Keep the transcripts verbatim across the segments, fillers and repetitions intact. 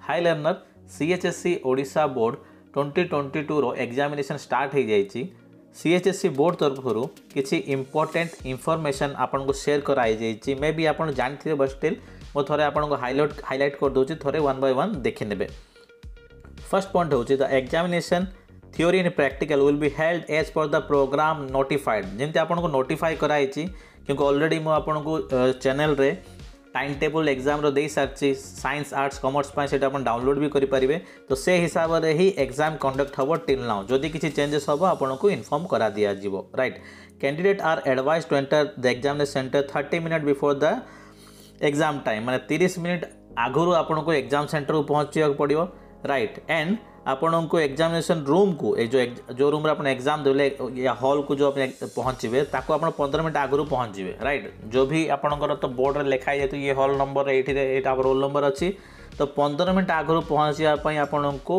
High learner CHSC Odisha board twenty twenty two रो examination start हो जाइए। सीएचएससी बोर्ड तरफ किसी इंपोर्टेंट इनफॉरमेशन आपन को शेयर कराई जाइए। मे बी आप जानते बट स्टिल मो थे आपको हाइलाइट हाइलाइट कर दूसरी थे वन बाय वन देखी ने। फर्स्ट पॉइंट हूँ the examination theory and practical will be held as per the programme notified. जमी आपको नोटिफाई कराई क्योंकि ऑलरेडी मुझे आपको चैनल रे टाइम टेबल एग्जाम रो दे सारी साइंस आर्ट्स कॉमर्स से डाउनलोड भी करेंगे। तो से हिसाब से ही एग्जाम कंडक्ट हम टिल नाउ। जदि किसी चेंजेस हम आपको इनफॉर्म करा दिया जिवो। Right candidate are advise to enter the examination centre thirty minute before the exam time. माने तीस मिनट आगु आपको एग्जाम सेंटर को पहुँचा पड़ो। राइट एंड आपण को एग्जामिनेशन रूम को ए जो जो रूम आप एग्जाम देले या हॉल को जो आप पहुँचे ताको आप पंद्रह मिनट आगु पहुँचे। राइट जो भी आपंकर तो बोर्ड में लिखाई जाए ये हॉल नंबर ये रोल नंबर अच्छी तो पंद्रह मिनट आगु पहुँचापी आपण को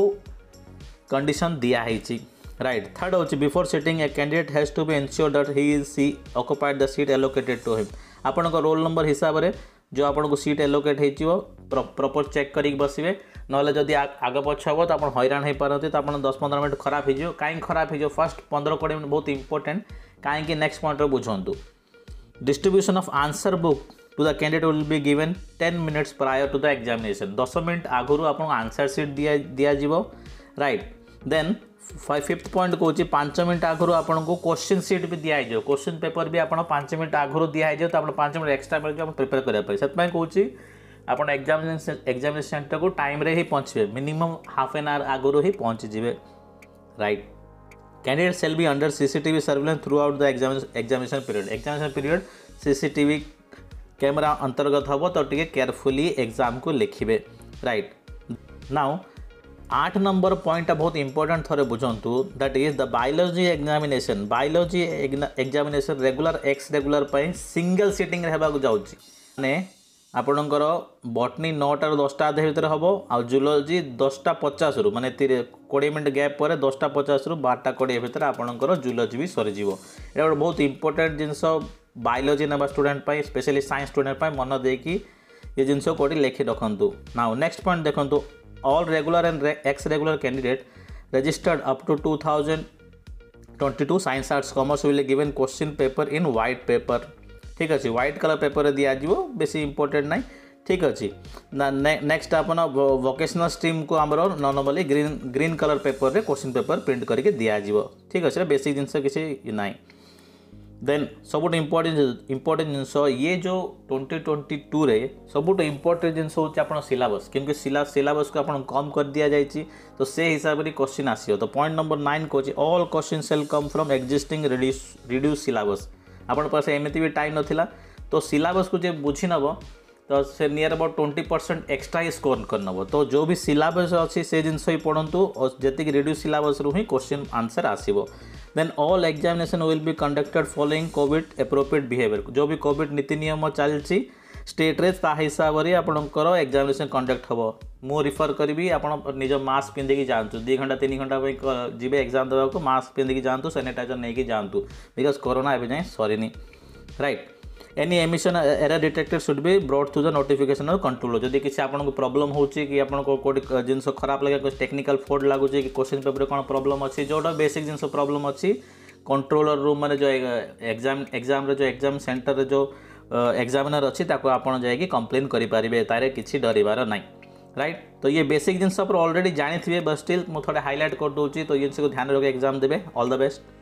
कंडीशन दिखाई। राइट थर्ड हूँ before sitting a candidate has to be ensure that he is see occupied the seat allocated to him. आपण रोल नंबर हिसाब से जो आपको सीट एलोकेट हो प्रॉपर चेक कर बसवे ना जदि आग पछ हम तो आप हैरान हो पारती तो आप दस पंद्रह मिनट खराब हो कहीं खराब हो फर्स्ट पंद्रह कोड़े मिनट बहुत इंपोर्टेंट कहीं नेक्स्ट पॉइंट बुझंतु। Distribution of answer book to the candidate will be given ten minutes prior to the examination. दस मिनट आगु आपको आंसर सीट दिया दिज्व। राइट देन फिफ्थ पॉइंट कौन पांच मिनट आगु आपको क्वेश्चन सीट भी दिज्व। क्वेश्चन पेपर भी आप पांच मिनट आगु दिज्व तो आप पांच मिनट एक्सट्रा मिल प्रिपेयर करने से कौन आप एग्जामिनेशन एग्जामिनेशन सेंटर को टाइम रे ही पहुँचे मिनिमम हाफ एन आवर आगु ही पहुँची जाए। Right candidate shall be under CCTV surveillance throughout the examination period. Examination period CCTV camera अंतर्गत हम तो टे केयरफुली एग्जाम को लिखे। राइट नाउ आठ नंबर पॉइंट बहुत इंपोर्टेंट थे बुझंतु that is the biology examination. Biology examination regular ex regular single sitting होगा जाऊँगी माने आपणकर बटनी नौटा दसटा अधे भितर हम आ जूलोजी दसटा पचास रु माने कोड़े मिनट गैप पर दसटा पचास रु बारटा कोड़े भितर आपणकर जूलोजी भी सरीज। ये बहुत इंपोर्टेंट जिनस बायोलॉजी ना स्टूडेंट स्पेशली साइंस स्टूडेंट मन देकी ये जिनस कोटी लिखि रखु। नाउ नेक्स्ट पॉइंट देखो all regular and ex regular candidate registered up to two thousand twenty two science arts commerce will given question paper in white paper. ठीक अच्छे व्हाइट कलर पेपर दिज्व बेसी इंपोर्टेंट ना। ठीक अच्छे नेक्स्ट आप vocational stream को आमर normally green green colour paper रे क्वेश्चन पेपर प्रिंट करके दिज्व। ठीक अच्छे बेसिक जिनस किसी ना। देन सबुठ इंपोर्टेंट इंपोर्टेंट जिनस ये जो ट्वेंटी ट्वेंटी टू रे सबुठ इंपोर्टेंट जिनस हूँ आप सिलेबस क्योंकि सिलेबस को आप कम कर दि जाइए तो से हिसाब से क्वेश्चन आसो। तो पॉइंट नंबर नाइन कौन all question shall come from existing reduce reduce syllabus. आपण पास एमती भी टाइम नाला तो सिलेबस को जो बुझी नब तो से near about twenty percent extra ही स्कोर कर नब। तो जो भी सिलेबस अच्छी से जिनस ही पढ़ु और जी रिड्यूस सिलेबस रू ही क्वेश्चन आंसर आसो। Then all examination will be conducted following COVID appropriate behaviour. जो भी कोविड नीति नियम चलती स्टेट रे ता हिसाब से आपंकर एग्जामिनेशन कंडक्ट हम। मु रिफर करी आप निज मास्क पिंधिकी जातु दु घंटा तीन घंटा जी एग्जाम देवाक मास्क पिंधिकी जातु सैनिटाइजर नहीं कि जातु बिकज कोरोना एवं जाए सरीनी। Right any omission error detected should be brought to the notification of control. जदि किसी आपको प्रॉब्लम होची कि आपको कोड जिनस खराब लगे कुछ टेक्निकल फॉल्ट लगुच कि क्वेश्चन पेपर कौन प्रॉब्लम अच्छी जोटा बेसिक जिनस प्रॉब्लम अच्छी कंट्रोलर रूम माने जो एग्जाम एग्जाम रे जो एग्जाम सेंटर रे जो एग्जामिनर अच्छी आप जाकि कंप्लेन करेंगे तारे किसी डरबार ना। राइट तो ये बेसिक जिनस ऑलरेडी जानी थे बट स्टिल मुझे थोड़े हाईलाइट कर दूसरी तो ये जिनस को ध्यान रखिए एग्जाम देवे। All the best.